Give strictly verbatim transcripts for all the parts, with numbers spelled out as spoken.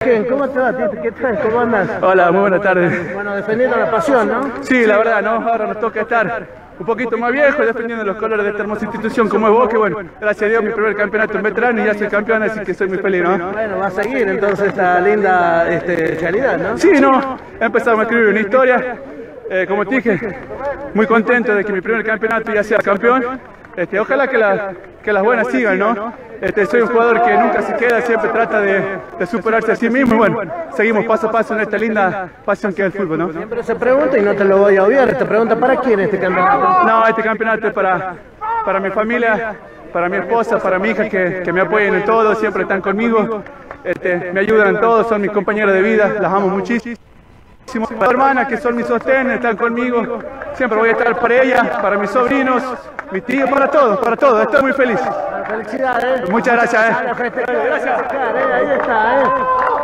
¿Cómo te va, Tito? ¿Qué tal? ¿Cómo andas? Hola, muy buenas tardes. Bueno, defendiendo la pasión, ¿no? Sí, la verdad, ¿no? Ahora nos toca estar un poquito más viejo, defendiendo los colores de esta hermosa institución como es vos, que bueno, gracias a Dios, mi primer campeonato en veterano y ya soy campeón, así que soy muy feliz, ¿no? Bueno, va a seguir entonces esta linda este, realidad, ¿no? Sí, no, empezamos a escribir una historia, eh, como te dije, muy contento de que mi primer campeonato ya sea campeón. Este, ojalá que, la, que las buenas sigan, ¿no? Este, soy un jugador que nunca se queda, siempre trata de, de superarse a sí mismo y bueno, seguimos paso a paso en esta linda pasión que es el fútbol, ¿no? Siempre se pregunta y no te lo voy a obviar, te pregunta ¿para quién este campeonato? No, este campeonato es para, para mi familia, para mi esposa, para mi hija que, que me apoyan en todo, siempre están conmigo, este, me ayudan en todo, son mis compañeras de vida, las amo muchísimo. Para hermanas que son mis sostén, están conmigo, siempre voy a estar para ellas, para mis sobrinos, mis tíos, para todos, para todos, estoy muy feliz. Felicidades. Muchas gracias. Eh. Gracias. Ahí está, ¿eh?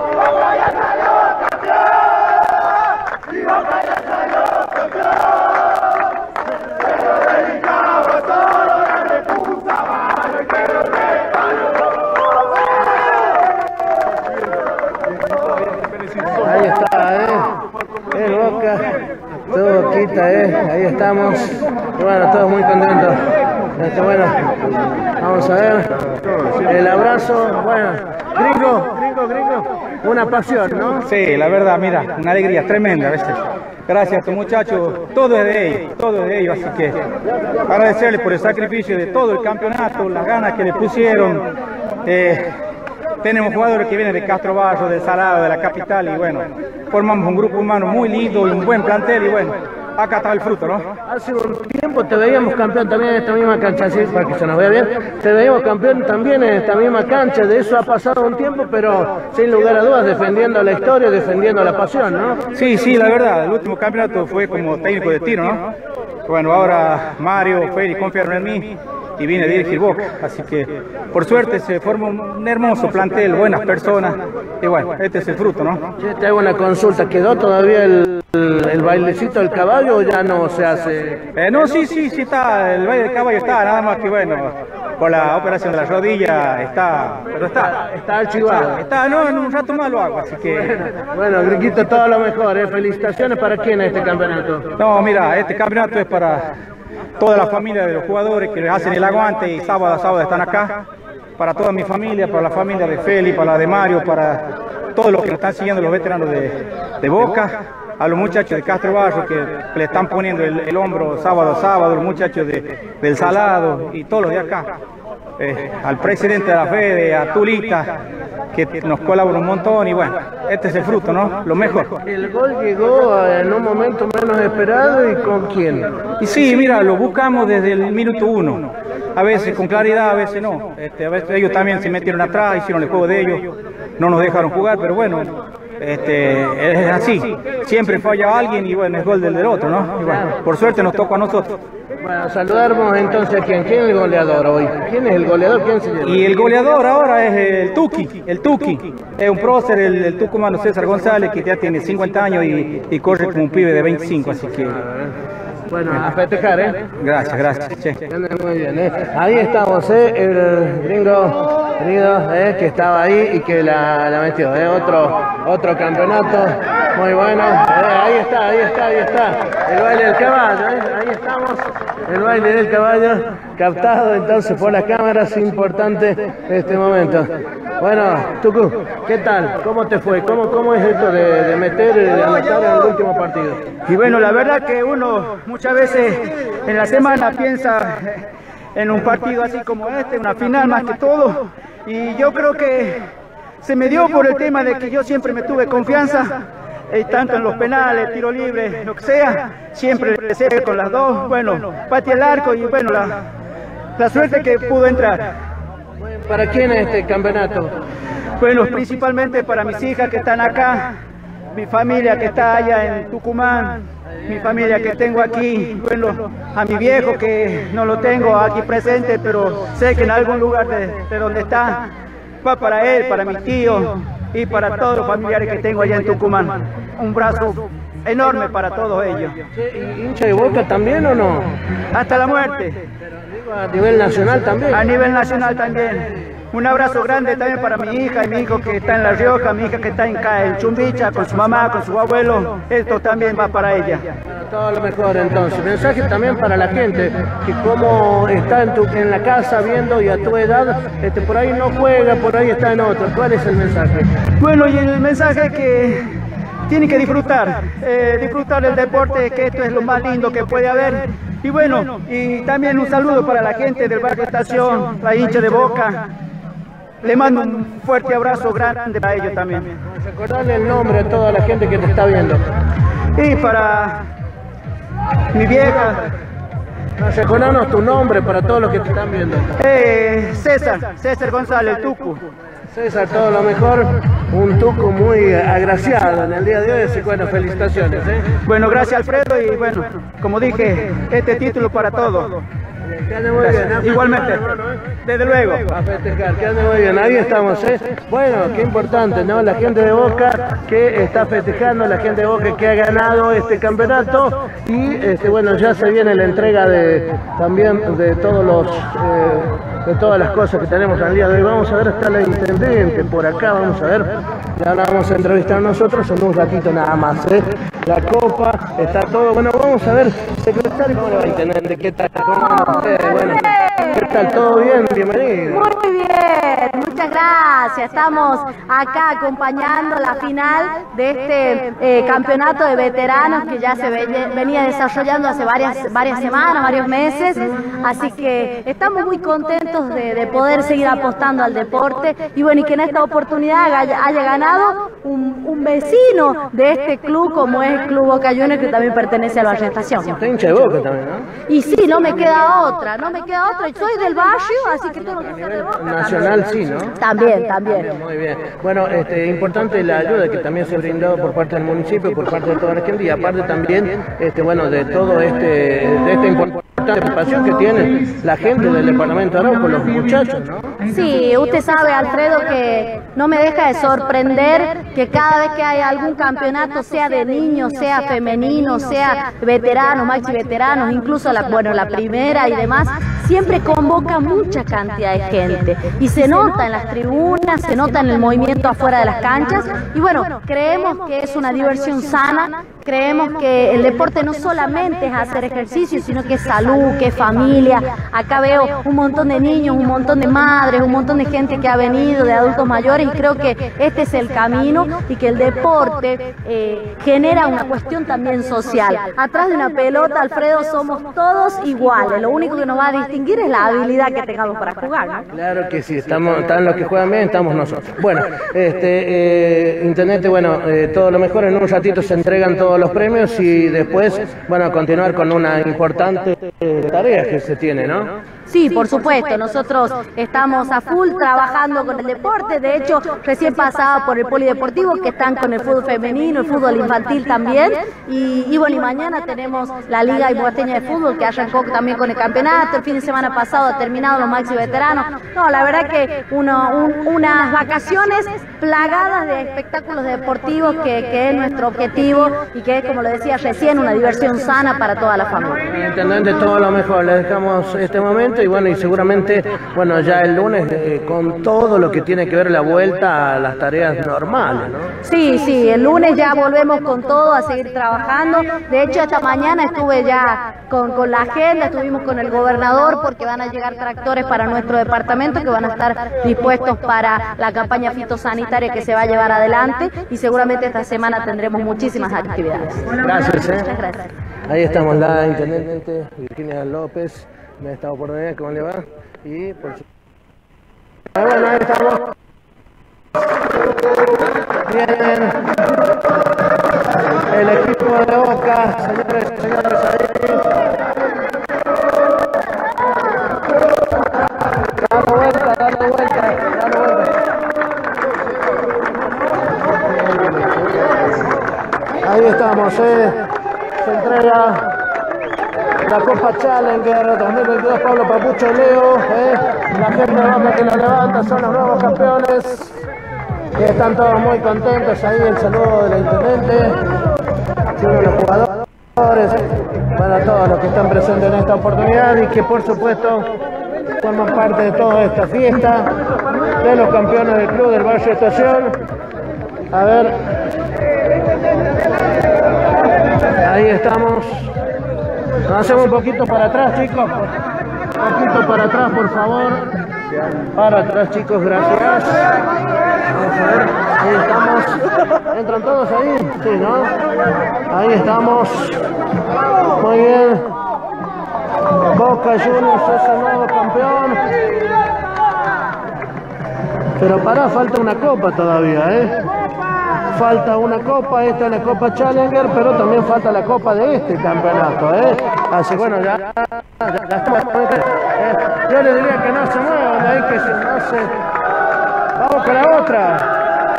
Ahí está, ¿eh? El Boca, todo Boquita, ¿eh? Ahí estamos. Y bueno, todos muy contentos. Este, bueno, vamos a ver. El abrazo, bueno, gringo, gringo, gringo. Una pasión, ¿no? Sí, la verdad, mira, una alegría tremenda a veces. Gracias a estos muchachos, todo es de ellos, todo es de ellos, así que agradecerles por el sacrificio de todo el campeonato, las ganas que le pusieron. Eh, Tenemos jugadores que vienen de Castro Barro, del Salado, de la capital y bueno, formamos un grupo humano muy lindo y un buen plantel y bueno, acá está el fruto, ¿no? Hace un tiempo te veíamos campeón también en esta misma cancha, sí, para que se nos vea bien, te veíamos campeón también en esta misma cancha, de eso ha pasado un tiempo, pero sin lugar a dudas defendiendo la historia, defendiendo la pasión, ¿no? Sí, sí, la verdad, el último campeonato fue como técnico de tiro, ¿no? Bueno, ahora Mario, Félix confiaron en mí y vine a dirigir Boca, así que por suerte se forma un hermoso plantel, buenas personas y bueno, este es el fruto, ¿no? Yo te hago una consulta, ¿quedó todavía el, el, el bailecito del caballo o ya no se hace? Eh, no, sí, sí, sí está, el baile del caballo está, nada más que bueno, por la operación de la rodilla está, pero está. Está archivado. Está, no, en un rato más lo hago, así que... Bueno, Gringuito, todo lo mejor, ¿eh? Felicitaciones para quién este campeonato. No, mira, este campeonato es para toda la familia de los jugadores que les hacen el aguante y sábado a sábado están acá, para toda mi familia, para la familia de Félix, para la de Mario, para todos los que nos están siguiendo, los veteranos de, de Boca, a los muchachos de Castro Barro que, que le están poniendo el, el hombro sábado a sábado, los muchachos de, del Salado y todos los de acá, eh, al presidente de la Fede, a Tulita, que nos colabora un montón y bueno, este es el fruto, ¿no? Lo mejor. El gol llegó en un momento menos esperado y ¿con quién? Y sí, mira, lo buscamos desde el minuto uno. A veces con claridad, a veces no. Este, a veces ellos también se metieron atrás, hicieron el juego de ellos, no nos dejaron jugar, pero bueno, este, es así. Siempre falla alguien y bueno, es gol del, del otro, ¿no? Y bueno, por suerte nos tocó a nosotros. Bueno, saludamos entonces a quién, quién es el goleador hoy. ¿Quién es el goleador? ¿Quién se lleva? Y el goleador ahora es el Tuki, el Tuki. Es un prócer, el, el tucumano César González, que ya tiene cincuenta años y, y corre como un pibe de veinticinco, así que... Bueno, a festejar, ¿eh? Gracias, gracias. Che. Muy bien, ¿eh? Ahí estamos, ¿eh? El gringo, gringo, ¿eh? Que estaba ahí y que la, la metió, ¿eh? Otro, otro campeonato, muy bueno. ¿Eh? Ahí está, ahí está, ahí está. El baile del caballo, ¿eh? Ahí estamos. El baile del caballo, captado entonces por las cámaras, importante este momento. Bueno, Tucu, ¿qué tal? ¿Cómo te fue? ¿Cómo, cómo es esto de, de meter, de anotar en el último partido? Y bueno, la verdad que uno muchas veces en la semana piensa en un partido así como este, una final más que todo, y yo creo que se me dio por el tema de que yo siempre me tuve confianza, eh, tanto en los penales, tiro libre, lo que sea, siempre le sé con las dos, bueno, pateé el arco y bueno, la, la suerte que pudo entrar. ¿Para quién es este campeonato? Bueno, principalmente para mis hijas que están acá, mi familia que está allá en Tucumán, mi familia que tengo aquí, bueno, a mi viejo que no lo tengo aquí presente, pero sé que en algún lugar de, de donde está, va para él, para mis tíos y para todos los familiares que tengo allá en Tucumán. Un brazo enorme para todos ellos. ¿Y hincha de Boca también o no? Hasta la muerte. A nivel nacional también. A nivel nacional también. Un abrazo grande también para mi hija y mi hijo que está en La Rioja, mi hija que está en, en Chumbicha con su mamá, con su abuelo. Esto también va para ella. Todo lo mejor entonces. Mensaje también para la gente que como está en, tu, en la casa viendo y a tu edad, este, por ahí no juega, por ahí está en otro. ¿Cuál es el mensaje? Bueno, y el mensaje que tienen que disfrutar, eh, disfrutar del deporte, que esto es lo más lindo que puede haber. Y bueno, y también un saludo para la gente del barrio Estación, la hincha de Boca. Le mando un fuerte abrazo grande para ellos también. Recordarle el nombre a toda la gente que te está viendo. Y para mi vieja. Recordanos tu nombre para todos los que te están viendo. Eh, César, César González, el Tucu. César, todo lo mejor. Un Tucu muy agraciado en el día de hoy, así que bueno, felicitaciones. ¿eh? Bueno, gracias Alfredo y bueno, como dije, este título para todos. Que ande muy bien, ¿no? Igualmente, desde luego. A festejar, que ande muy bien, ahí estamos, ¿eh? Bueno, qué importante, ¿no? La gente de Boca que está festejando, la gente de Boca que ha ganado este campeonato y, este, bueno, ya se viene la entrega de también de todos los, eh, de todas las cosas que tenemos al día de hoy. Vamos a ver, está la intendente por acá, vamos a ver, ya la vamos a entrevistar nosotros en un ratito nada más, ¿eh? La copa, está todo, bueno, vamos a ver, secretario, ¿cómo le va, intendente? ¿Qué tal? ¿Cómo van ustedes? Bueno, ¿qué tal? ¿Todo bien? Bienvenido. Muy bien, muchas gracias. Estamos acá acompañando la final de este eh, campeonato de veteranos que ya se venía desarrollando hace varias, varias semanas, varios meses. Así que estamos muy contentos de, de poder seguir apostando al deporte y bueno, y que en esta oportunidad haya, haya ganado un, un vecino de este club como es el Club Boca Juniors, que también pertenece a la Estación. Está hincha de Boca también, ¿no? Y sí, no me queda otra, no me queda otra. Soy del barrio, así que todo lo que sea de Boca. Nacional sí, ¿no? También, también. Muy bien. Bueno, este, importante la ayuda que también se ha brindado por parte del municipio, por parte de toda la gente y aparte también, este, bueno, de todo este, de esta importante participación que tiene la gente del departamento de Arauco, los muchachos, ¿no? Sí, usted sabe, Alfredo, que no me deja de sorprender que cada vez que hay algún campeonato, sea de niños, sea femenino, sea veteranos, maxi veteranos, incluso la, bueno, la primera y demás, siempre convoca mucha cantidad de gente y se nota en las tribunas, se nota en el movimiento afuera de las canchas y bueno, creemos que es una diversión sana, creemos que el deporte no solamente es hacer ejercicio, sino que es salud, que es familia. Acá veo un montón de niños, un montón de madres, un montón de gente que ha venido, de adultos mayores y creo que este es el camino y que el deporte eh, genera una cuestión también social. Atrás de una pelota, Alfredo, somos todos iguales, lo único que nos va a distinguir es la habilidad que tengamos para jugar, ¿no? Claro que sí, estamos, están los que juegan bien, estamos nosotros. Bueno, este, eh, intendente, bueno, eh, todo lo mejor, en un ratito se entregan todos los premios y después, bueno, a continuar con una importante eh, tarea que se tiene, ¿no? Sí, por supuesto, nosotros estamos a full trabajando con el deporte, de hecho recién pasaba por el polideportivo que están con el fútbol femenino, el fútbol infantil también y, y bueno, y mañana tenemos la Liga Iguateña de Fútbol que arrancó también con el campeonato, el fin de semana pasado ha terminado los maxi veteranos, no, la verdad que uno, un, unas vacaciones plagadas de espectáculos deportivos que, que es nuestro objetivo y que es, como le decía recién, una diversión sana para toda la familia. Intendente, todo lo mejor, le dejamos este momento y bueno, y seguramente, bueno, ya el lunes eh, con todo lo que tiene que ver la vuelta a las tareas normales, ¿no? Sí, sí, el lunes ya volvemos con todo a seguir trabajando. De hecho, esta mañana estuve ya con, con la agenda, estuvimos con el gobernador porque van a llegar tractores para nuestro departamento que van a estar dispuestos para la campaña fitosanitaria que se va a llevar adelante y seguramente esta semana tendremos muchísimas actividades. Gracias, ¿eh? Muchas gracias. Ahí estamos, la intendente Virginia López, de esta oportunidad, ¿cómo le va? Y por su... Ah, bueno, ahí estamos. Bien. El equipo de Boca, señores, señores, ahí. Dale vuelta, dale vuelta, dale vuelta. Ahí estamos, eh. Se entrega la Copa Challenger dos mil veintidós, Pablo Papucho Leo, eh, la gente de Boca que la levanta, son los nuevos campeones, y están todos muy contentos, ahí el saludo del intendente, de los jugadores, para todos los que están presentes en esta oportunidad y que por supuesto forman parte de toda esta fiesta. de los campeones del club del Barrio Estación. A ver. Ahí estamos. Nos hacemos un poquito para atrás, chicos. Un poquito para atrás, por favor. Para atrás, chicos, gracias. Vamos a ver. Ahí estamos. ¿Entran todos ahí? Sí, ¿no? Ahí estamos. Muy bien. Boca Juniors es el nuevo campeón. Pero pará, falta una copa todavía, ¿eh? Falta una copa, esta es la Copa Challenger, pero también falta la copa de este campeonato, ¿eh? Así bueno, ya, ya, ya estamos. Eh, yo le diría que no se muevan ahí, que si no se... Vamos con la otra.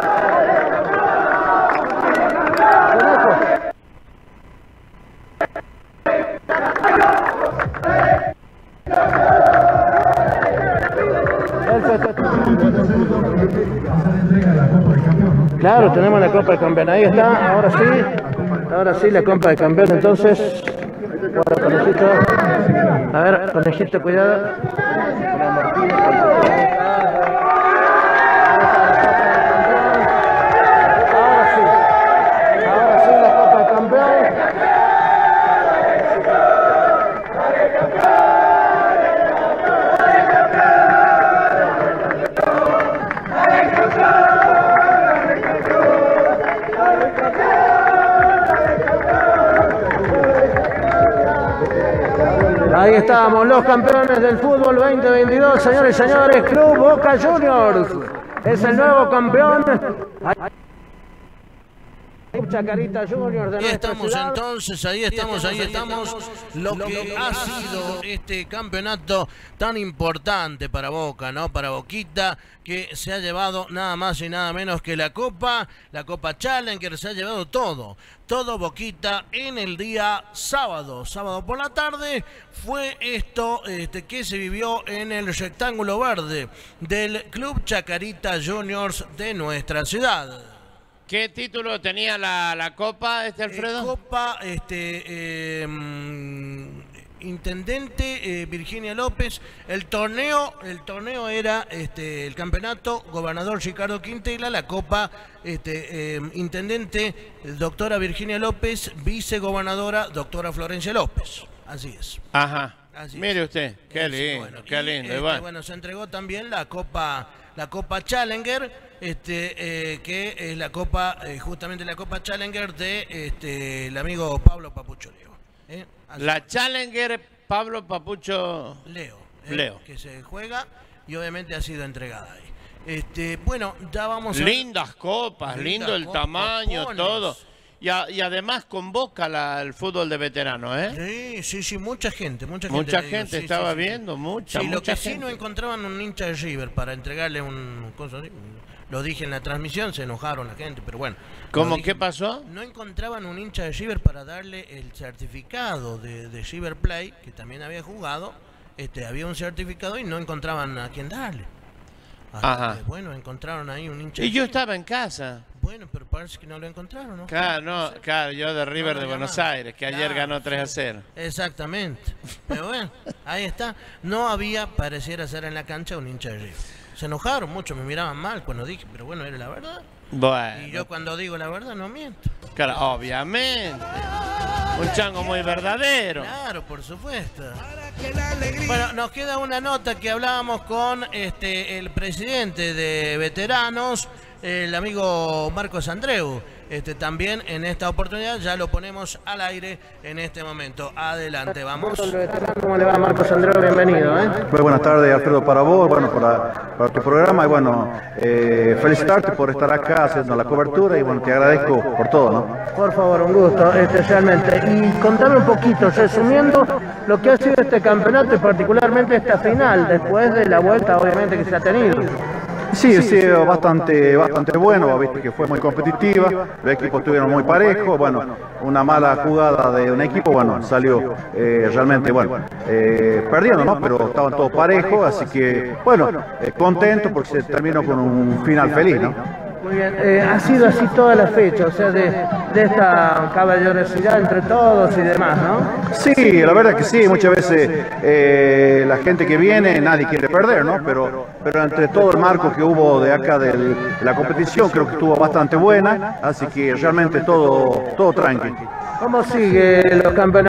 Claro, tenemos la Copa de Campeón, ahí está, ahora sí, ahora sí la Copa de Campeón, entonces, bueno, conejito, a ver, conejito, cuidado. Ahora sí, ahora sí la Copa de Campeón. Ahí estamos, los campeones del fútbol veinte veintidós, señores y señores, Club Boca Juniors es el nuevo campeón. Chacarita Juniors de ahí estamos ciudad. Entonces, ahí estamos, ahí estamos, lo que ha sido este campeonato tan importante para Boca, ¿no? Para Boquita, que se ha llevado nada más y nada menos que la Copa, la Copa Challenger, se ha llevado todo, todo Boquita en el día sábado, sábado por la tarde, fue esto este, que se vivió en el rectángulo verde del Club Chacarita Juniors de nuestra ciudad. ¿Qué título tenía la, la Copa, este Alfredo? Eh, Copa, este, eh, Intendente eh, Virginia López. El torneo, el torneo era este, el campeonato Gobernador Ricardo Quintela, la Copa este, eh, Intendente Doctora Virginia López, Vicegobernadora Doctora Florencia López. Así es. Ajá. Así Mire es. usted, qué Es, lindo, bueno, qué y, lindo. Este, bueno. bueno, se entregó también la Copa, la Copa Challenger, este, eh, que es la Copa, eh, justamente la Copa Challenger de este, el amigo Pablo Papucho Leo. ¿eh? La Challenger Pablo Papucho Leo, ¿eh? Leo. Que se juega y obviamente ha sido entregada ahí. Este, bueno, ya vamos a... Lindas copas, Lindas lindo el copas, tamaño, copones. todo. Y, a, y además convoca la, el fútbol de veteranos, ¿eh? Sí, sí, sí, mucha gente, mucha gente. Mucha le digo, gente sí, estaba sí, sí. viendo, mucha, Sí, lo mucha que sí gente. no encontraban un hincha de River para entregarle un... cosa así. Lo dije en la transmisión, se enojaron la gente, pero bueno. ¿Cómo? Dije, ¿Qué pasó? no encontraban un hincha de River para darle el certificado de, de River Play, que también había jugado. Este, había un certificado y no encontraban a quién darle. Hasta Ajá. que, bueno, encontraron ahí un hincha Y de yo River. estaba en casa. Bueno, pero parece que no lo encontraron, ¿no? Claro, no, claro, yo de River No lo de Buenos llamaron. Aires, que ayer Claro, ganó tres a sí. cero. Exactamente. Pero bueno, ahí está. No había, pareciera ser en la cancha, un hincha de River. Se enojaron mucho, me miraban mal cuando dije, pero bueno, era la verdad. Bueno, Y yo cuando digo la verdad no miento. claro, obviamente. Un chango muy verdadero. Claro, por supuesto. Bueno, nos queda una nota que hablábamos con este el presidente de veteranos, el amigo Marcos Andreu. Este, también en esta oportunidad ya lo ponemos al aire en este momento. Adelante, vamos. ¿Cómo le va, Marcos Andreu? Bienvenido, ¿eh? Muy buenas tardes, Alfredo, para vos, bueno, para, para tu programa y bueno, eh, felicitarte por estar acá haciendo la cobertura y bueno, te agradezco por todo, ¿no? Por favor, un gusto, especialmente. Y contame un poquito, resumiendo lo que ha sido este campeonato y particularmente esta final, después de la vuelta, obviamente, que se ha tenido. Sí, ha sido bastante, bastante bueno, viste que fue muy competitiva, los equipos estuvieron muy parejos, bueno, una mala jugada de un equipo, bueno, salió eh, realmente, bueno, eh, perdiendo, ¿no? Pero estaban todos parejos, así que, bueno, eh, contento porque se terminó con un final feliz, ¿no? Muy bien, eh, ha sido así toda la fecha, o sea, de, de esta caballerosidad entre todos y demás, ¿no? Sí, la verdad que sí, muchas veces eh, la gente que viene, nadie quiere perder, ¿no? Pero, pero entre todo el marco que hubo de acá de la competición, creo que estuvo bastante buena, así que realmente todo, todo tranquilo. ¿Cómo sigue los campeonatos?